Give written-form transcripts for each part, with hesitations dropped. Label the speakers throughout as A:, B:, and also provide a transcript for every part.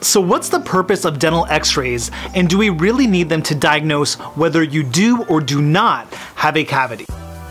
A: So what's the purpose of dental x-rays, and do we really need them to diagnose whether you do or do not have a cavity?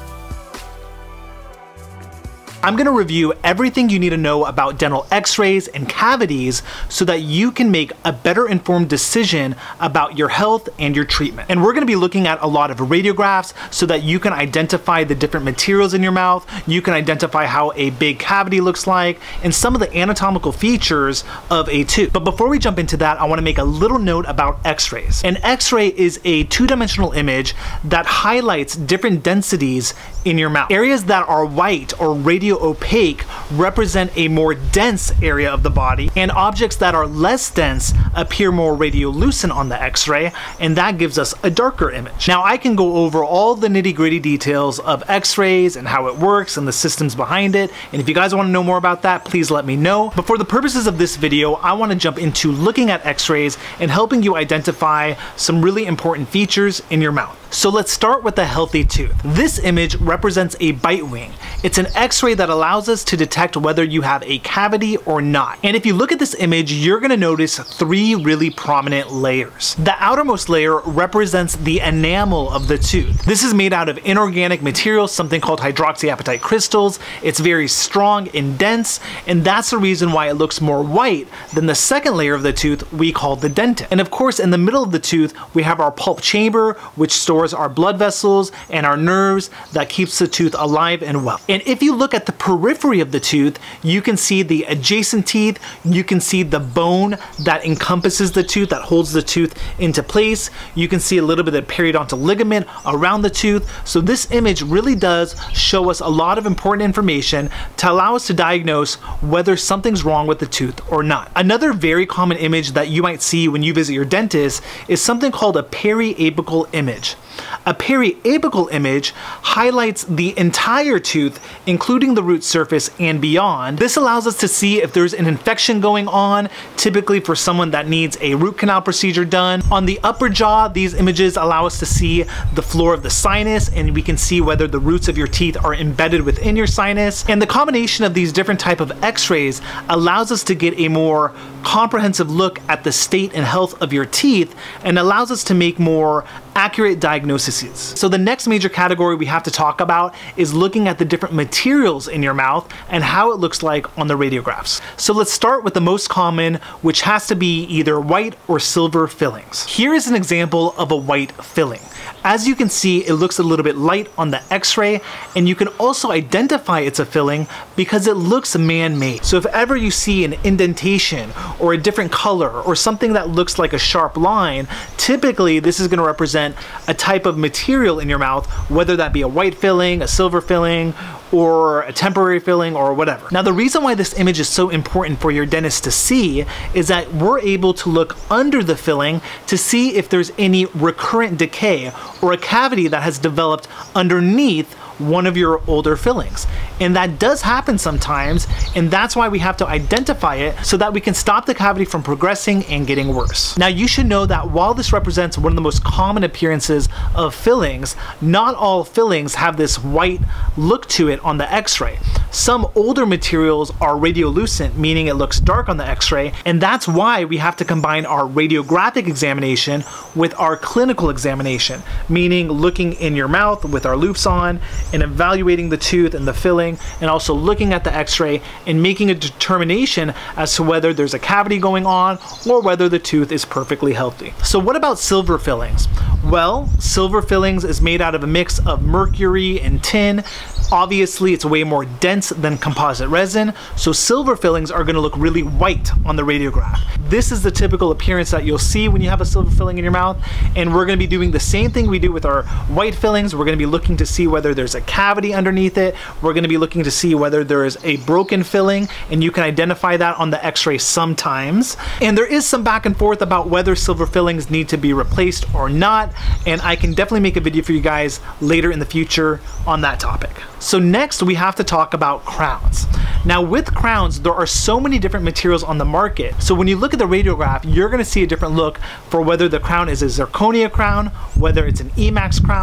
A: I'm going to review everything you need to know about dental x-rays and cavities so that you can make a better informed decision about your health and your treatment. And we're going to be looking at a lot of radiographs so that you can identify the different materials in your mouth, you can identify how a big cavity looks like, and some of the anatomical features of a tooth. But before we jump into that, I want to make a little note about x-rays. An x-ray is a two-dimensional image that highlights different densities in your mouth. Areas that are white or radio-opaque represent a more dense area of the body, and objects that are less dense appear more radiolucent on the x-ray, and that gives us a darker image. Now, I can go over all the nitty-gritty details of x-rays and how it works and the systems behind it, and if you guys want to know more about that, please let me know. But for the purposes of this video, I want to jump into looking at x-rays and helping you identify some really important features in your mouth. So let's start with a healthy tooth. This image represents a bite wing. It's an x-ray that allows us to detect whether you have a cavity or not. And if you look at this image, you're going to notice three really prominent layers. The outermost layer represents the enamel of the tooth. This is made out of inorganic materials, something called hydroxyapatite crystals. It's very strong and dense, and that's the reason why it looks more white than the second layer of the tooth we call the dentin. And of course, in the middle of the tooth, we have our pulp chamber, which stores our blood vessels and our nerves that keeps the tooth alive and well. And if you look at the periphery of the tooth, you can see the adjacent teeth, you can see the bone that encompasses the tooth, that holds the tooth into place. You can see a little bit of periodontal ligament around the tooth. So this image really does show us a lot of important information to allow us to diagnose whether something's wrong with the tooth or not. Another very common image that you might see when you visit your dentist is something called a periapical image. A periapical image highlights the entire tooth, including the root surface and beyond. This allows us to see if there's an infection going on, typically for someone that needs a root canal procedure done. On the upper jaw, these images allow us to see the floor of the sinus, and we can see whether the roots of your teeth are embedded within your sinus. And the combination of these different type of x-rays allows us to get a more comprehensive look at the state and health of your teeth, and allows us to make more accurate diagnoses. So the next major category we have to talk about is looking at the different materials in your mouth and how it looks like on the radiographs. So let's start with the most common, which has to be either white or silver fillings. Here is an example of a white filling. As you can see, it looks a little bit light on the x-ray, and you can also identify it's a filling because it looks man-made. So if ever you see an indentation or a different color or something that looks like a sharp line, typically this is going to represent a type of material in your mouth, whether that be a white filling, a silver filling, or a temporary filling, or whatever. Now, the reason why this image is so important for your dentist to see is that we're able to look under the filling to see if there's any recurrent decay or a cavity that has developed underneath one of your older fillings. And that does happen sometimes, and that's why we have to identify it so that we can stop the cavity from progressing and getting worse. Now, you should know that while this represents one of the most common appearances of fillings, not all fillings have this white look to it on the x-ray. Some older materials are radiolucent, meaning it looks dark on the x-ray, and that's why we have to combine our radiographic examination with our clinical examination, meaning looking in your mouth with our loupes on and evaluating the tooth and the filling, and also looking at the x-ray and making a determination as to whether there's a cavity going on or whether the tooth is perfectly healthy. So what about silver fillings? Well, silver fillings is made out of a mix of mercury and tin. Obviously, it's way more dense than composite resin, so silver fillings are going to look really white on the radiograph. This is the typical appearance that you'll see when you have a silver filling in your mouth, and we're going to be doing the same thing we do with our white fillings. We're going to be looking to see whether there's a cavity underneath it. We're going to be looking to see whether there is a broken filling, and you can identify that on the x-ray sometimes. And there is some back and forth about whether silver fillings need to be replaced or not, and I can definitely make a video for you guys later in the future on that topic. So next we have to talk about crowns. Now with crowns, there are so many different materials on the market. So when you look at the radiograph, you're going to see a different look for whether the crown is a zirconia crown, whether it's an Emax crown,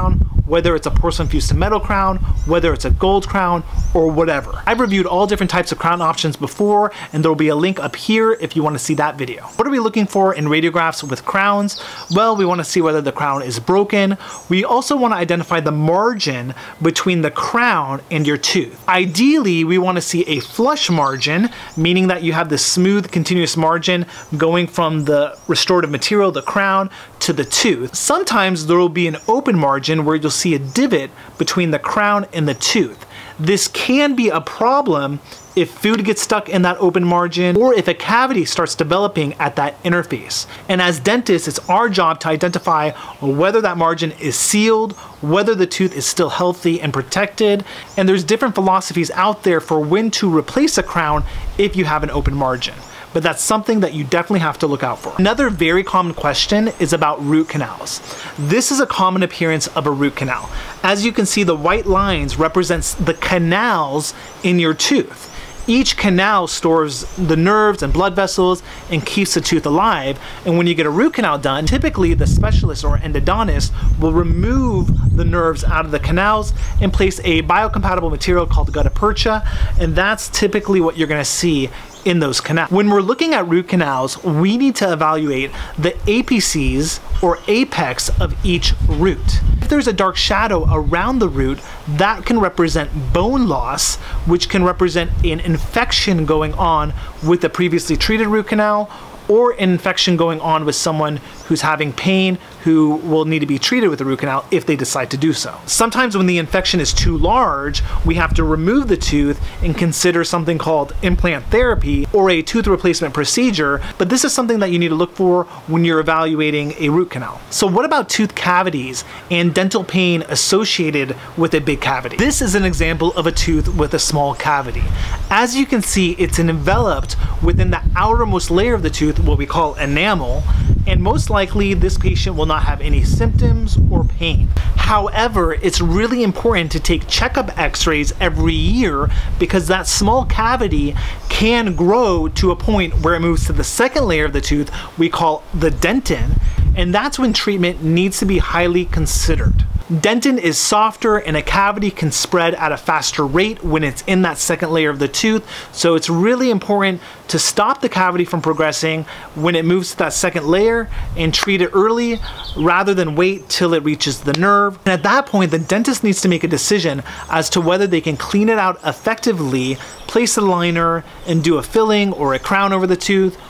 A: whether it's a porcelain fused to metal crown, whether it's a gold crown, or whatever. I've reviewed all different types of crown options before, and there will be a link up here if you want to see that video. What are we looking for in radiographs with crowns? Well, we want to see whether the crown is broken. We also want to identify the margin between the crown and your tooth. Ideally, we want to see a flush margin, meaning that you have this smooth, continuous margin going from the restorative material, the crown, to the tooth. Sometimes there will be an open margin where you'll see a divot between the crown and the tooth. This can be a problem if food gets stuck in that open margin or if a cavity starts developing at that interface. And as dentists, it's our job to identify whether that margin is sealed, whether the tooth is still healthy and protected, and there's different philosophies out there for when to replace a crown if you have an open margin. But that's something that you definitely have to look out for. Another very common question is about root canals. This is a common appearance of a root canal. As you can see, the white lines represents the canals in your tooth. Each canal stores the nerves and blood vessels and keeps the tooth alive. And when you get a root canal done, typically the specialist or endodontist will remove the nerves out of the canals and place a biocompatible material called gutta percha, and that's typically what you're going to see in those canals. When we're looking at root canals, we need to evaluate the apices or apex of each root. If there's a dark shadow around the root, that can represent bone loss, which can represent an infection going on with the previously treated root canal, or an infection going on with someone who's having pain who will need to be treated with a root canal if they decide to do so. Sometimes when the infection is too large, we have to remove the tooth and consider something called implant therapy or a tooth replacement procedure, but this is something that you need to look for when you're evaluating a root canal. So what about tooth cavities and dental pain associated with a big cavity? This is an example of a tooth with a small cavity. As you can see, it's enveloped within the outermost layer of the tooth, what we call enamel, and most likely this patient will not have any symptoms or pain. However, it's really important to take checkup x-rays every year because that small cavity can grow to a point where it moves to the second layer of the tooth we call the dentin, and that's when treatment needs to be highly considered. Dentin is softer and a cavity can spread at a faster rate when it's in that second layer of the tooth, so it's really important to stop the cavity from progressing when it moves to that second layer and treat it early rather than wait till it reaches the nerve. And at that point, the dentist needs to make a decision as to whether they can clean it out effectively, place a liner, and do a filling or a crown over the tooth,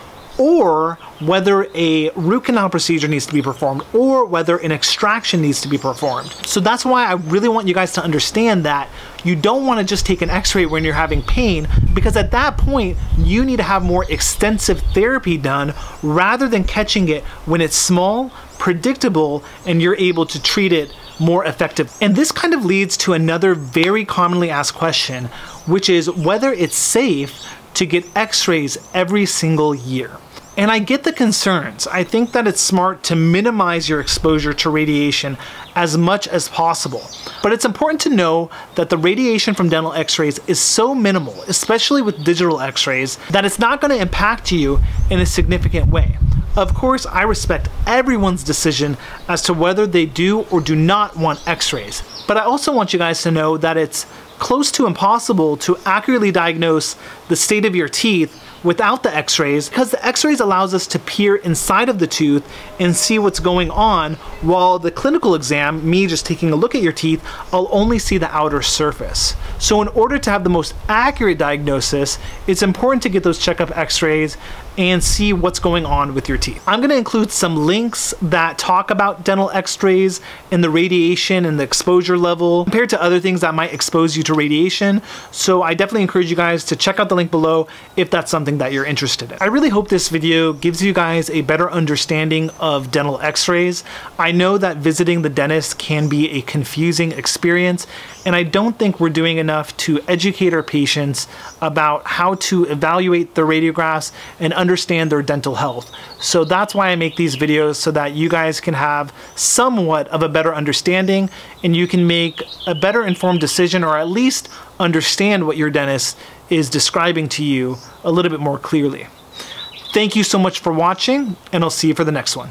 A: or whether a root canal procedure needs to be performed, or whether an extraction needs to be performed. So that's why I really want you guys to understand that you don't want to just take an x-ray when you're having pain, because at that point you need to have more extensive therapy done rather than catching it when it's small, predictable, and you're able to treat it more effective. And this kind of leads to another very commonly asked question, which is whether it's safe to get x-rays every single year. And I get the concerns. I think that it's smart to minimize your exposure to radiation as much as possible. But it's important to know that the radiation from dental x-rays is so minimal, especially with digital x-rays, that it's not going to impact you in a significant way. Of course, I respect everyone's decision as to whether they do or do not want x-rays. But I also want you guys to know that it's close to impossible to accurately diagnose the state of your teeth without the x-rays, because the x-rays allows us to peer inside of the tooth and see what's going on, while the clinical exam, me just taking a look at your teeth, I'll only see the outer surface. So in order to have the most accurate diagnosis, it's important to get those checkup x-rays and see what's going on with your teeth. I'm going to include some links that talk about dental x-rays and the radiation and the exposure level compared to other things that might expose you to radiation. So I definitely encourage you guys to check out the link below if that's something that you're interested in. I really hope this video gives you guys a better understanding of dental x-rays. I know that visiting the dentist can be a confusing experience, and I don't think we're doing enough to educate our patients about how to evaluate their radiographs and understand their dental health. So that's why I make these videos, so that you guys can have somewhat of a better understanding and you can make a better informed decision, or at least understand what your dentist is describing to you a little bit more clearly. Thank you so much for watching, and I'll see you for the next one.